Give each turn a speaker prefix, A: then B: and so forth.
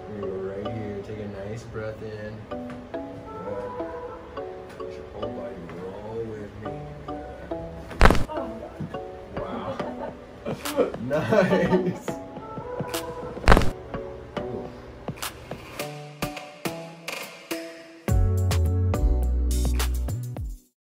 A: We're gonna go right here. Take a nice breath in. Good. Let your whole body roll with me. Good. Wow. Nice.